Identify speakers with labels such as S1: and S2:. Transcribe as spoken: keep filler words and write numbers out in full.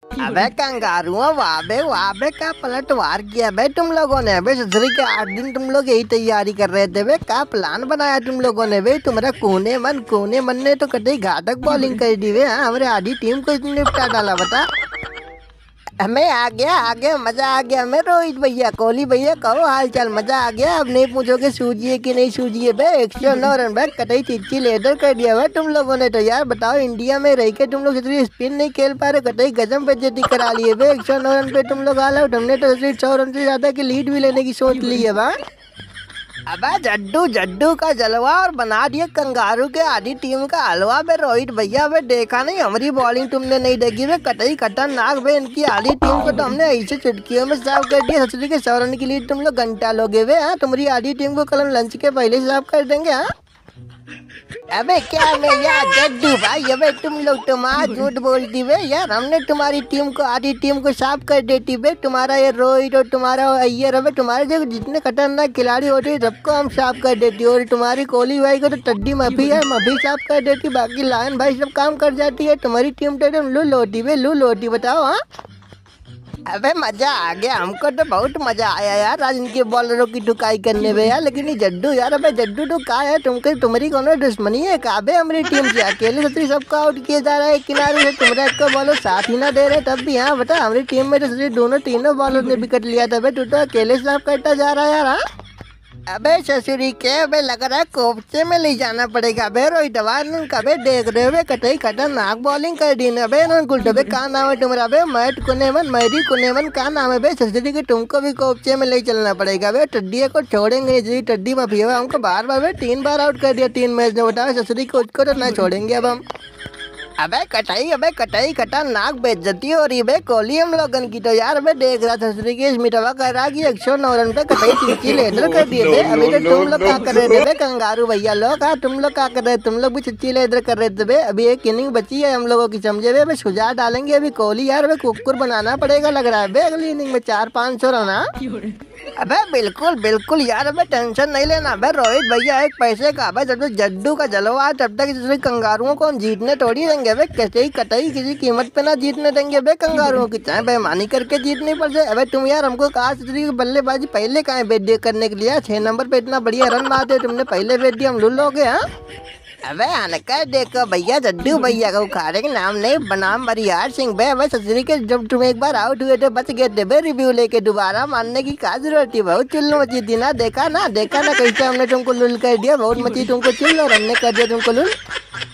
S1: अबे कंगारुआ वाह बे वाह बे का पलटवार किया बे तुम लोगों ने बे। ससुरी के आठ दिन तुम लोग यही तैयारी कर रहे थे बे। का प्लान बनाया तुम लोगों ने बे। तुम्हारा कोने मन कोने मन ने तो कतई घातक बॉलिंग कर दी बे। हाँ हमारे आधी टीम को इसने निपटा डाला बता। हमें आ गया आ गया मजा आ गया। मैं रोहित भैया कोहली भैया कहो हाल चाल मजा आ गया। अब नहीं पूछोगे सूझिए कि नहीं सूझिए बे। एक सौ नौ रन बे कतई चिच्ची लेदर कर दिया बे तुम लोगों ने। तो यार बताओ इंडिया में रह के तुम लोग इतनी स्पिन नहीं खेल पा रहे। कतई गजब बेइज्जती करा लिए बे। एक सौ नौ रन पे तुम लोग ऑल आउट। हमने तो सौ रन से ज्यादा की लीड भी लेने की सोच ली है बा। अबे जड्डू जड्डू का जलवा और बना दिया कंगारू के आधी टीम का हलवा बे। रोहित भैया बे देखा नहीं हमारी बॉलिंग तुमने नहीं देखी बे। कतई खतरनाक बे। इनकी आधी टीम को तो हमने ऐसे चुटकियों में साफ कर दिया। ससुरी के सौ रन के लिए तुम लोग घंटा लोगे बे। हाँ तुम्हारी आधी टीम को कल हम लंच के पहले साफ कर देंगे। हाँ अबे क्या मैं यार जड्डू भाई। अबे तुम लोग तुम्हारा झूठ बोलती बे यार। हमने तुम्हारी टीम को आधी टीम को साफ कर देती बे। तुम्हारा ये रोहित और तुम्हारा अय्यर अबे तुम्हारे जो जितने खतरनाक खिलाड़ी होते हैं सबको हम साफ कर देती। और तुम्हारी कोहली भाई को तो टड्डी मफी है मफी साफ कर देती। बाकी लायन भाई सब काम कर जाती है। तुम्हारी टीम तो एकदम लूल होती बे लूल होती। बताओ हाँ अबे मजा आ गया। हमको तो बहुत मजा आया यार आज इनके बॉलरों की टुकाई करने में यार। लेकिन ये जड्डू यार अबे जड्डू तो कहा है तुमको तुम्हारी कौन दुश्मनी है का बे। हमारी टीम से अकेले सत्री सबको आउट किया जा रहा है किनारे से। तुम्हारा एक बॉलर साथ ही ना दे रहे तब भी। हाँ बता हमारी टीम में तो दोनों तीनों बॉलर ने विकेट लिया था बे। तू तो अकेले साफ करता जा रहा है यार। हाँ अबे ससुरी के अबे लग रहा है कोपचे में ले जाना पड़ेगा बे। रोहित कबे देख रहे हो कतई खतरनाक बॉलिंग कर दी ना बे। बे का नाम है तुम्हारा बे। मैट कुनेमन मैरी कुनेमन का नाम है बे। ससुरी के तुमको भी कोपचे में ले चलना पड़ेगा बे। टड्डी को छोड़ेंगे नहीं टड्डी माफिया हमको बार बार बे तीन बार आउट कर दिया तीन मैच में। बताओ ससुरी को उसको तो ना छोड़ेंगे अब हम। अबे कटाई अबे कटाई खतरनाक बेइज्जती हो रही बे कोहली हम लोगन की। तो यार मैं देख रहा था ससुरी के मिटवा कर रहा कि एक सौ नौ रन पे कटाई चिंची लेदर कर दिए थे। अभी तो तुम लोग क्या कर रहे थे कंगारू भैया लोग। हाँ तुम लोग क्या कर रहे थे। तुम लोग भी चिच्ची लेदर कर रहे थे बे। अभी एक इनिंग बची है हम लोगों की समझे बे। अभी सुझाव डालेंगे अभी कोहली यार अभी कुकुर बनाना पड़ेगा लग रहा है बे। अगली इनिंग में चार पाँच सौ रन। अबे बिल्कुल बिल्कुल यार अबे टेंशन नहीं लेना अबे रोहित भैया एक पैसे का। अबे जब तक जड्डू का जलवा तब तक दूसरे कंगारुओं को हम जीतने थोड़ी देंगे अबे। कैसे ही कतई किसी कीमत पे ना जीतने देंगे बे कंगारुओं की। चाहे बेईमानी करके जीतनी पड़ जाए। अबे तुम यार हमको कहा दूसरी बल्लेबाजी पहले कहा है बेट करने के लिए। छह नंबर पे इतना बढ़िया रन मारते तुमने पहले बेट दिया हम लुल हो गए। हाँ अबे अनकर देखो भैया जड्डू भैया का उखाड़े के नाम नहीं बनाम बरियार सिंह बे। अबे ससुरी के जब तुम एक बार आउट हुए थे बच गए थे बे। रिव्यू लेके दोबारा मानने की क्या जरूरत थी। बहुत चुल्लू मची थी ना। देखा ना देखा ना कैसे हमने तुमको लुल कर दिया। बहुत मची तुमको चुल और हमने कर दिया तुमको लुल।